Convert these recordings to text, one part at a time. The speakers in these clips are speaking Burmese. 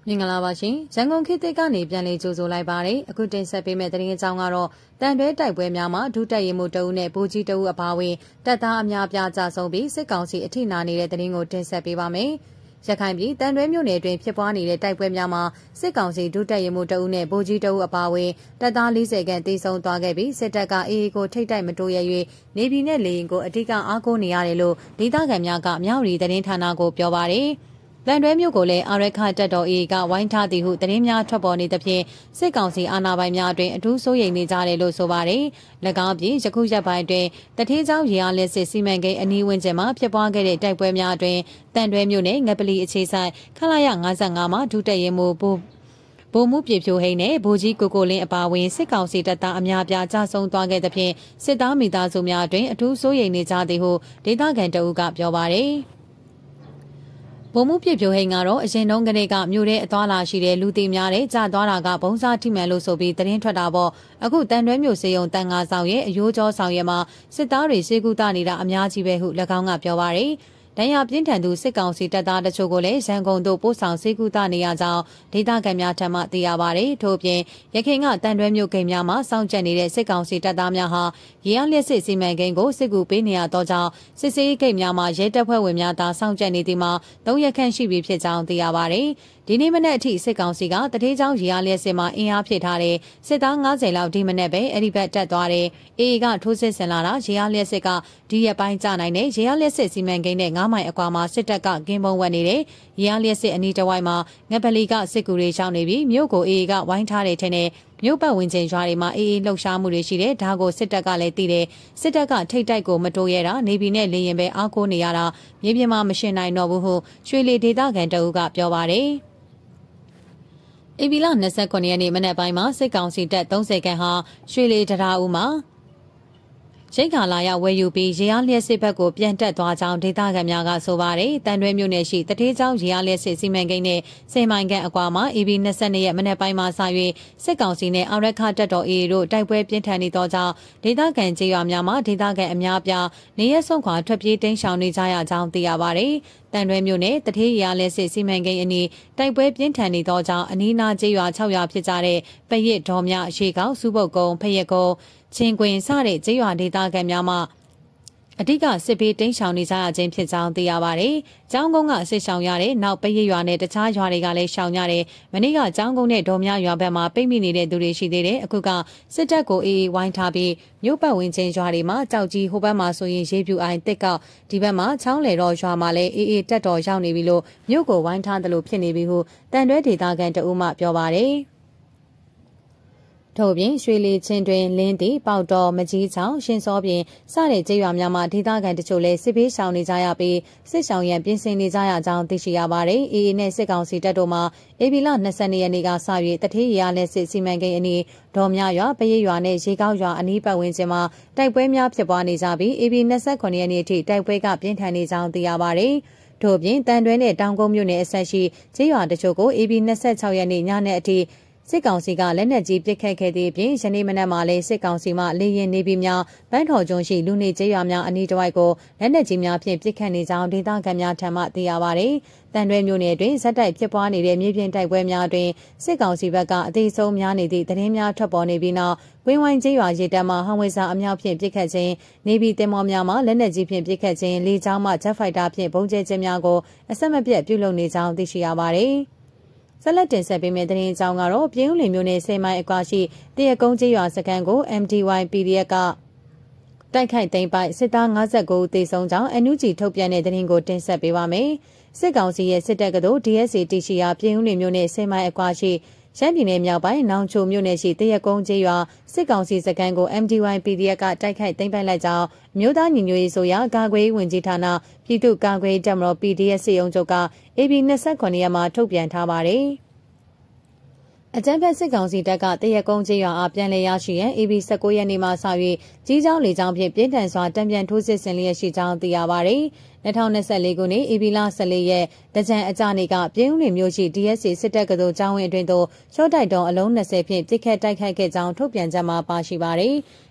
မင်္ဂလာပါရှင်ရန်ကုန်ခေတ်သစ်ကနေပြန်လည်ကြိုဆိုလိုက်ပါတယ်အခုတင်ဆက်ပေးမယ့်သတင်းအကြောင်းကတော့တန်တွဲတိုက်ပွဲများမှာဒုတက်ရင်မှုတအုပ်နဲ့ဗိုလ်ကြီးတအုပ်အပါအဝင်တပ်သားအများအပြားကြဆုံးပြီးစစ်ကောင်စီအထိနာနေတဲ့သတင်းကိုတင်ဆက်ပေးပါမယ်ရခိုင်ပြည်တန်တွဲမြို့နယ်အတွင်းဖြစ်ပွားနေတဲ့တိုက်ပွဲများမှာစစ်ကောင်စီဒုတက်ရင်မှုတအုပ်နဲ့ဗိုလ်ကြီးတအုပ်အပါအဝင်တပ်သား40ခန့်တေဆုံးသွားခဲ့ပြီးစစ်တပ်ကအေအေကိုထိတ်တိုက်မတိုးရ၍နေပြည်နဲ့လေရင်ကိုအဓိကအားကိုးနေရတယ်လို့ဒေသခံများကမြောက်ရီသတင်းဌာနကိုပြောပါတယ်တန်တွဲမြို့ကိုလည်းအာရခတက်တော်အေကဝိုင်းထားသည်ဟုသတင်းများထွက်ပေါ်နေသဖြင့်စစ်ကောင်စီအာဏာပိုင်များအတွင်အထူးစိုးရိမ်နေကြတယ်လို့ဆိုပါတယ်။၎င်းပြင်ယခုရက်ပိုင်းအတွင်းတထေးချောင်းရေအားလက်စစ်စီမံကိန်းအနီးဝန်းကျင်မှာဖြစ်ပွားခဲ့တဲ့တိုက်ပွဲများအတွင်တန်တွဲမြို့နယ်ငပလီအခြေဆိုင်ခလာရ55မှာဒုတက်ရင်မှုဗိုလ်မှုပြေဖြိုဟိန်းနဲ့ဗိုလ်ကြီးကိုလင်းအပါအဝင်စစ်ကောင်စီတပ်သားအများပြားကြဆုံးသွားခဲ့သဖြင့်စစ်သားမိသားစုများအတွင်အထူးစိုးရိမ်နေကြသည်ဟုဒေသခံတအုပ်ကပြောပါတယ်။ဗိုလ်မှုပြည့်ပြိုဟိန်ကတော့အရင်တုန်းကတည်းကမြို့ထဲအသွားလာရှိတဲ့လူသိများတဲ့ကြာသွားတာကဘုံစားထိမှန်လို့ဆိုပြီးသတင်းထွက်တာပေါ့အခုတန်တွဲမြို့စေယုံတန်ငါဆောင်ရဲ့အယိုးကျော်ဆောင်ရဲ့မှာစစ်သားတွေစေကူတာနေတာအများကြီးပဲဟု၎င်းကပြောပါရယ်ဒဏ်ရာပြင်းထန်သူစစ်ကောင်စီတပ်သားတချို့ကိုလည်းရန်ကုန်သို့ပို့ဆောင်စေကူတာနေရကြောင်းဒေသခံများထံမှသိရပါတယ်ထို့ပြင်ရခိုင်ကတန်တွဲမြို့ကိန်းများမှာစောင့်ကြပ်နေတဲ့စစ်ကောင်စီတပ်သားများဟာရေအားလျက်စစ်စီမံကိန်းကိုစစ်ကူပေးနေရတော့ကြောင်းစစ်စေးဂိတ်များမှာရဲတပ်ဖွဲ့ဝင်များသာစောင့်ကြပ်နေသည်မှာ3ရက်ခန့်ရှိပြီဖြစ်ကြောင်းသိရပါတယ်ဒီနေ့မနေ့အထိစစ်ကောင်စီကတထေးချောင်းရေအားလျက်စစ်မှာအင်အားဖြည့်ထားတဲ့စစ်သား90လောက်ဒီမနေ့ပဲအဲ့ဒီဘက်တက်သွားတယ်အေအေကထိုးစစ်ဆင်လာတာရေအားလျက်စစ်ကဒီရက်ပိုင်းကြာနိုင်တဲ့ရေအားလျက်စစ်စီမံကိန်းနဲ့9မိုင်အကွာမှာစစ်တပ်ကကင်းပုံဝတ်နေတယ်ရေအားလျက်စစ်အနီးတစ်ဝိုက်မှာငပလီကစစ်ကူတွေရှောင်းနေပြီးမြို့ကိုအေအေကဝိုင်းထားတဲ့ထင်းနဲ့မြို့ပတ်ဝန်းကျင်ရွာတွေမှာအေးအေးလှုပ်ရှားမှုတွေရှိတယ်ဒါကိုစစ်တပ်ကလည်းသိတယ်စစ်တပ်ကထိတ်တိုက်ကိုမတိုးရတာနေပြည်နဲ့လေရင်ပဲအားကိုးနေရတာမြေပြင်မှာမရှင်နိုင်တော့ဘူးဟုရွှေလီဒေသခံတအုပ်ကပြောပါတယ်ဧပြီလ29ရက်နေ့မနက်ပိုင်းမှာစစ်ကောင်စီတပ်30ခန့်ဟာရွှေလီတရားဦးမှာရိတ်ခါလာရဝယ်ယူပြီးရေအားလျက်စစ်ဘက်ကိုပြန်တက်သွားကြောင်းဒေသခံများကဆိုပါတယ်။တန်တွဲမြို့နယ်ရှိတထေးချောင်းရေအားလျက်စစ်စီမံကိန်းနဲ့10မိုင်ခန့်အကွာမှာ EB 22ရက်မနက်ပိုင်းမှာစ၍စစ်ကောင်စီနဲ့အာရခတက်တော် AA တို့တိုက်ပွဲပြင်းထန်နေသောကြောင့်ဒေသခံကျေးရွာများမှာဒေသခံအများပြားနေရက်ဆုံးခွာထွက်ပြေးတိမ်းရှောင်နေကြရကြောင်းသိရပါတယ်။တန်တွဲမြို့နယ်တထေးရေအားလျက်စစ်စီမံကိန်းအနီးတိုက်ပွဲပြင်းထန်နေသောကြောင့်အနီးနားကျေးရွာ6ရွာဖြစ်ကြတဲ့ပရစ်ဒေါ်မြရေကောက်စုပုတ်ကုန်းဖရက်ကုန်းချင်းကွင်စတဲ့ကျေးရွာဒေသခံများမှအဓိကစစ်ပေးတိမ်းရှောင်နေကြရခြင်းဖြစ်ကြောင်းသိရပါတယ်။ကျောင်းကုန်းကစစ်ရှောင်ရတဲ့နောက်ပရိရွာနဲ့တခြားရွာတွေကလည်းရှောင်ရတယ်။မနေ့ကကျောင်းကုန်းနဲ့ဒေါ်မြရွာဘက်မှာပိတ်မိနေတဲ့သူတွေရှိသေးတယ်။အခုကစစ်တပ်ကိုအေးအေးဝိုင်းထားပြီးမြို့ပတ်ဝန်းကျင်ရွာတွေမှာကြောက်ကြီးဟိုဘက်မှာဆိုရင်ရေပြူအိုင်တစ်ကောက်ဒီဘက်မှာချောင်းလေတော်ရွာမှာလည်းအေးအေးတက်တော်ရောက်နေပြီလို့မြို့ကိုဝိုင်းထားတယ်လို့ဖြစ်နေပြီဟုတန်တွဲဒေသခံတအုပ်မှပြောပါတယ်။ထို့ပြင်ရွှေလီချင်းတွင်လင်းတီပေါတော်မကြီးချောင်းရှင်စောပြင်စတဲ့ကျေးရွာများမှာဒေသခံတချို့လည်းစစ်ပေးရှောင်နေကြရပြီးစစ်ရှောင်ရန်ပြင်ဆင်နေကြရကြောင်းသိရှိရပါတယ်။အေအေနဲ့စစ်ကောင်စီတပ်တို့မှဧပြီလ22ရက်နေ့ကစ၍တထေးရာလက်စစ်စီမံကိန်းအနီးဒေါ်မြရွာပရိရွာနဲ့ရေကောက်ရွာအနီးပတ်ဝန်းကျင်မှာတိုက်ပွဲများဖြစ်ပွားနေကြပြီးဧပြီ29ရက်နေ့အထိတိုက်ပွဲကပြင်းထန်နေကြောင်းသိရပါတယ်။ထို့ပြင်တန်တွဲနဲ့တောင်ကုန်းမြို့နယ်အဆက်ရှိကျေးရွာတချို့ကိုဧပြီ26ရက်နေ့ညနေအထိစစ်ကောင်စီကလက်နက်ကြီးပစ်ခတ်ခဲ့သည့်အပြင်ယနေ့မနက်မှာလည်းစစ်ကောင်စီမှလေရင်နေပြည်များပန်းထော်ကျွန်းရှိလူနေကျေးရွာများအနီးတစ်ဝိုက်ကိုလက်နက်ကြီးများဖြင့်ပစ်ခတ်နေကြောင်းဒေသခံများထံမှသိရပါသည်။တန်တွဲမြို့နယ်တွင်ဇက်တိုက်ဖြစ်ပွားနေတဲ့မြေပြင်တိုက်ပွဲများတွင်စစ်ကောင်စီဘက်ကအသေးဆုံးများနေသည့်သတင်းများထွက်ပေါ်နေပြီးနောက်ဝင်းဝိုင်းကျေးရွာရေတပ်မှဟန်ဝေစာအမြောက်ဖြင့်ပစ်ခတ်ခြင်းနေပြည်တင်မောများမှလက်နက်ကြီးဖြင့်ပစ်ခတ်ခြင်းလေကြောင်းမှဂျက်ဖိုက်တာဖြင့်ပုံကျဲခြင်းများကိုအဆက်မပြတ်ပြုလုပ်နေကြောင်းသိရှိရပါသည်။ဆက်လက်တင်ဆက်ပေးမယ့်သတင်းအကြောင်းကတော့ပြည်ဦးလင်မြို့နယ်10မိုင်အကွာရှိတရကုန်းကျေးရွာစခန်းကို MDY PDF ကတိုက်ခိုက်သိမ်းပိုက်စစ်သား59ဦးသေဆုံးကြောင်း NUG ထုတ်ပြန်တဲ့သတင်းကိုတင်ဆက်ပေးပါမယ်။စစ်ကောင်စီရဲ့စစ်တပ်ကတို့ DSA တရှိရာပြည်ဦးလင်မြို့နယ်10မိုင်အကွာရှိရှမ်းပြည်နယ်မြောက်ပိုင်းနောင်ချိုမြို့နယ်ရှိတရကုန်းကျေးရွာစစ်ကောင်စီစခန်းကို MDY PDF ကတိုက်ခိုက်သိမ်းပိုက်လိုက်ကြောင်းမြို့သားညီညွတ်ရေးဆိုရာကာကွယ်ဝင်ကြီးဌာနပြည်သူ့ကာကွယ်တပ်မတော် PDF စစ်ရုံးချုပ်က AB 29ရက်မှာထုတ်ပြန်ထားပါတယ်။အကြမ်းဖက်စစ်ကောင်စီတပ်ကတရက်ကုန်းကျေးရွာအားပြန်လည်ရရှိရန် AB 19ရက်နေ့မှစ၍ကြီးကြောင်းလေကြောင်းဖြင့်ပြင်းထန်စွာတံပြန်ထိုးစစ်ဆင်လျက်ရှိကြောင်းသိရပါသည်။2024ခုနှစ် AB လ14ရက်တကြံအကြနေ့ကပြည်ဦးလွင်မြို့ရှိ DSA စစ်တပ်ကတော်ကျောင်းဝင်းအတွင်းသို့ရှော့တိုက်တော်အလုံး20ဖြင့်ပစ်ခတ်တိုက်ခိုက်ခဲ့ကြောင်းထုတ်ပြန်ချက်မှာပါရှိပါသည်။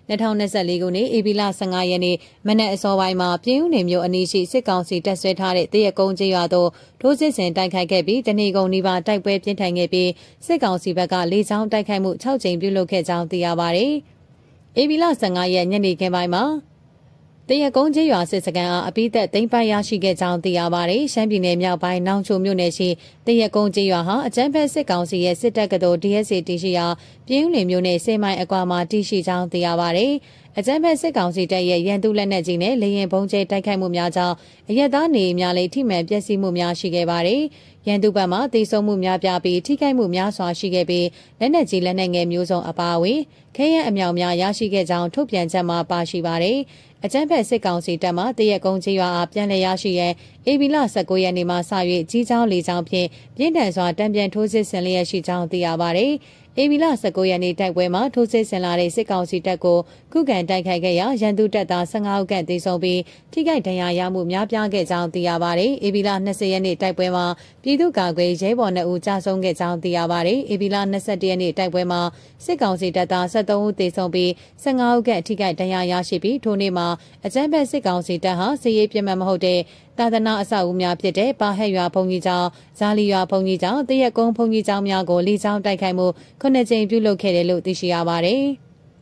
2024ခုနှစ်ဧပြီလ15ရက်နေ့မနက်အစောပိုင်းမှာပြည်ဦးနေမြို့အနီးရှိစစ်ကောင်စီတပ်ဆွဲထားတဲ့တရက်ကုန်းကျေးရွာသို့ထိုးစစ်ဆင်တိုက်ခိုက်ခဲ့ပြီးတနေကုန်နီးပါးတိုက်ပွဲပြင်းထန်ခဲ့ပြီးစစ်ကောင်စီဘက်ကလေကြောင်းတိုက်ခိုက်မှု6ကြိမ်ပြုလုပ်ခဲ့ကြောင်းသိရပါတယ်။ဧပြီလ15ရက်ညနေခင်းပိုင်းမှာတရက်ကုန်းကျေးရွာစစ်စခန်းအားအပိသက်သိမ်းပိုက်ရရှိခဲ့ကြောင်းသိရပါတယ်။ရှမ်းပြည်နယ်မြောက်ပိုင်းနောင်ချိုမြို့နယ်ရှိတရက်ကုန်းကျေးရွာဟာအကြမ်းဖက်စစ်ကောင်စီရဲ့စစ်တပ်ကတော် DSA တရှိရာပြည်ဦးလွင်မြို့နယ်10မိုင်အကွာမှာတည်ရှိကြောင်းသိရပါတယ်။အကြမ်းဖက်စစ်ကောင်စီတပ်ရဲ့ရန်သူလက်နက်ကြီးနဲ့လေရင်ဘုံကျဲတိုက်ခိုက်မှုများကြောင့်အရက်သားနေများလည်းထိမှန်ပျက်စီးမှုများရှိခဲ့ပါတယ်။ရန်သူဘက်မှသေဆုံးမှုများပြားပြီးထိခိုက်မှုများစွာရှိခဲ့ပြီးလက်နက်ကြီးလက်နက်ငယ်မျိုးစုံအပါအဝင်ခဲယမ်းအမြောက်များရရှိခဲ့ကြောင်းထုတ်ပြန်ချက်မှာပါရှိပါတယ်။အကြမ်းဖက်စစ်ကောင်စီတပ်မှတရက်ကုန်းကျေးရွာအားပြန်လည်ရရှိရဲဧပြီလ19ရက်နေ့မှစ၍ကြီးချောင်းလေချောင်းဖြင့်ပြင်းထန်စွာတံပြန်ထိုးစစ်ဆင်လျက်ရှိကြောင်းသိရပါတယ်။ဧပြီလ19ရက်နေ့တိုက်ပွဲမှာထိုးစစ်ဆင်လာတဲ့စစ်ကောင်စီတပ်ကိုခုခံတိုက်ခိုက်ခဲ့ရာရန်သူတပ်သား15ဦးခန့်သေဆုံးပြီးထိခိုက်ဒဏ်ရာရမှုများပြားခဲ့ကြောင်းသိရပါတယ်။ဧပြီလ20ရက်နေ့တိုက်ပွဲမှာပြည်သူ့ကာကွယ်ရဲဘော်2ဦးကြာဆုံးခဲ့ကြောင်းသိရပါတယ်။ဧပြီလ21ရက်နေ့တိုက်ပွဲမှာစစ်ကောင်စီတပ်သား73ဦးသေဆုံးပြီး15ဦးခန့်ထိခိုက်ဒဏ်ရာရရှိပြီးထိုနေ့မှာအကြမ်းဖက်စစ်ကောင်စီတပ်ဟာစစ်ရေးပြင်းမှတ်မဟုတ်တဲ့သာသနာအဆောက်အဦများဖြစ်တဲ့ပါဟက်ရွာဘုံကြီးကျောင်း၊ဇာလီရွာဘုံကြီးကျောင်း၊တရက်ကုန်းဘုံကြီးကျောင်းများကိုလေကြောင်းတိုက်ခိုက်မှု9ကြိမ်ပြုလုပ်ခဲ့တယ်လို့သိရှိရပါတယ်။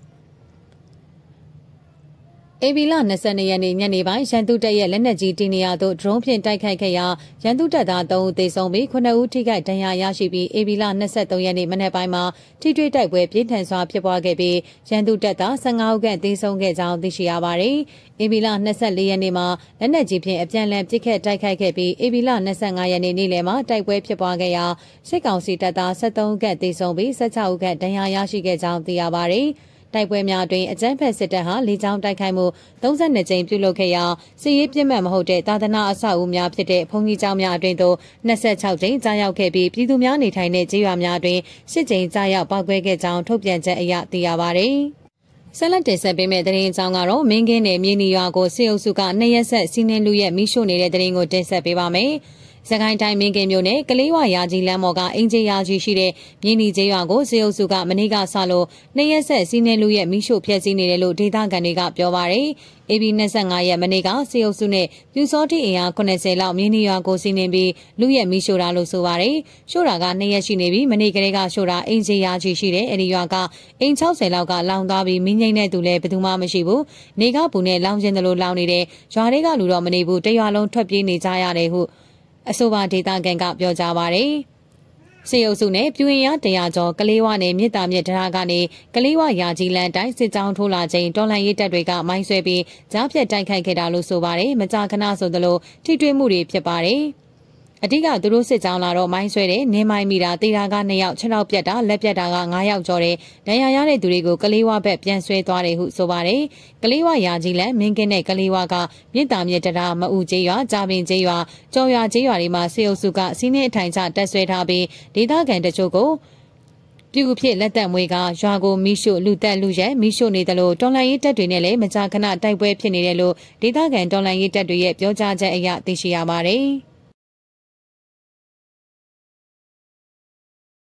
ဧပြီလ22ရက်နေ့ညနေပိုင်းရန်သူတပ်ရဲ့လက်နက်ကြီးတီနေရာသို့ဒရုန်းဖြင့်တိုက်ခိုက်ခဲ့ရာရန်သူတပ်သား3ဦးသေဆုံးပြီး9ဦးထိခိုက်ဒဏ်ရာရရှိပြီးဧပြီလ23ရက်နေ့မနက်ပိုင်းမှာထိတွေ့တိုက်ပွဲပြင်းထန်စွာဖြစ်ပွားခဲ့ပြီးရန်သူတပ်သား15ဦးခန့်သေဆုံးခဲ့ကြောင်းသိရှိရပါတယ်။ဧပြီလ24ရက်နေ့မှာလက်နက်ကြီးဖြင့်အပြန်အလှန်ပစ်ခတ်တိုက်ခိုက်ခဲ့ပြီးဧပြီလ25ရက်နေ့နေ့လယ်မှာတိုက်ပွဲဖြစ်ပွားခဲ့ရာစစ်ကောင်စီတပ်သား73ဦးခန့်သေဆုံးပြီး16ဦးခန့်ဒဏ်ရာရရှိခဲ့ကြောင်းသိရပါတယ်။တိုက်ပွဲများတွင်အကြမ်းဖက်စစ်တပ်ဟာလေကြောင်းတိုက်ခိုက်မှု32ကြိမ်ပြုလုပ်ခဲ့ရာစစ်ရေးပြင်းမှတ်မဟုတ်တဲ့သာသနာအဆောက်အဦများဖြစ်တဲ့ဘုံကြီးကျောင်းများအတွင်သို့26ကြိမ်ကြားရောက်ခဲ့ပြီးပြည်သူများနေထိုင်တဲ့ကျေးရွာများတွင်10ကြိမ်ကြားရောက်ပောက်ကွဲခဲ့ကြောင်းထုတ်ပြန်ချက်အရသိရပါသည်။ဆက်လက်တင်ဆက်ပေးမယ့်သတင်းအကြောင်းကတော့မင်းကင်းနယ်မြေနီရွာကိုစစ်အုပ်စုက2ရက်ဆက်စီးနှင်းလူရဲ့မိရှို့နေတဲ့သတင်းကိုတင်ဆက်ပေးပါမယ်။စကိုင်းတိုင်းမင်းကင်းမြို့နယ်ကလေးဝရာကြီးလမ်းပေါ်ကအင်ဂျီယာကြီးရှိတဲ့မြင်းနီကျေးရွာကိုစစ်အုပ်စုကမနေ့ကစလို့2ရက်ဆက်စီးနှင်းလူရဲ့မိရှို့ဖျက်ဆီးနေတယ်လို့ဒေသခံတွေကပြောပါရယ်။ AB 25ရက်မနေ့ကစစ်အုပ်စုနဲ့ပြူစောတိအင်အား80လောက်မြင်းနီရွာကိုစီးနှင်းပြီးလူရဲ့မိရှို့တာလို့ဆိုပါရယ်။ရှို့တာက2ရက်ရှိနေပြီးမနေ့ကလေးကရှို့တာအင်ဂျီယာကြီးရှိတဲ့အဲဒီရွာကအိမ်60လောက်ကလောင်သွားပြီးမင်းငိမ့်တဲ့သူလည်းဘယ်သူမှမရှိဘူး။နေကပူနဲ့လောင်ကျင်တယ်လို့လောင်နေတယ်။ရွာတွေကလူတော့မနေဘူးတရွာလုံးထွက်ပြေးနေကြရတယ်ဟုအဆိုပါဒေသခံကပြောကြားပါရယ်။စစ်အုပ်စုနဲ့ပြူရင်ရ100ကျော်ကလေးဝနဲ့မြစ်တာမြစ်တရားကနေကလေးဝရာကြီးလန်တိုင်းစစ်ကြောင်းထိုးလာချိန်တော်လှန်ရေးတပ်တွေကမိုင်းဆွဲပြီးကြားဖြတ်တိုက်ခိုက်ခဲ့တာလို့ဆိုပါရယ်။မကြာခဏဆိုသလိုထိတွေ့မှုတွေဖြစ်ပါရယ်။အဓိကသူတို့စစ်ကြောင်းလာတော့မိုင်းဆွဲတယ်နင်းမိုင်းမိတာတေတာက2ယောက်6ယောက်ပြတ်တာလက်ပြတ်တာက9ယောက်ကျော်တယ်ဒဏ်ရာရတဲ့သူတွေကိုကလေးဝဘက်ပြန်ဆွဲသွားတယ်ဟုဆိုပါတယ်ကလေးဝရာကြီးလန်မင်းကင်းနဲ့ကလေးဝကမြစ်တာမြစ်တရားမအူကျေးရွာကြာပင်ကျေးရွာကြော်ရွာကျေးရွာတွေမှာစစ်အုပ်စုကစီးနှင်းအထိုင်ချတက်ဆွဲထားပြီးဒေသခံတချို့ကိုပြူဖြစ်လက်သက်မွေးကရွာကိုမိရှို့လူတက်လူရဲမိရှို့နေတယ်လို့တော်လှန်ရေးတပ်တွေနဲ့လည်းမကြာခဏတိုက်ပွဲဖြစ်နေတယ်လို့ဒေသခံတော်လှန်ရေးတပ်တွေရဲ့ပြောကြားချက်အရသိရှိရပါတယ်။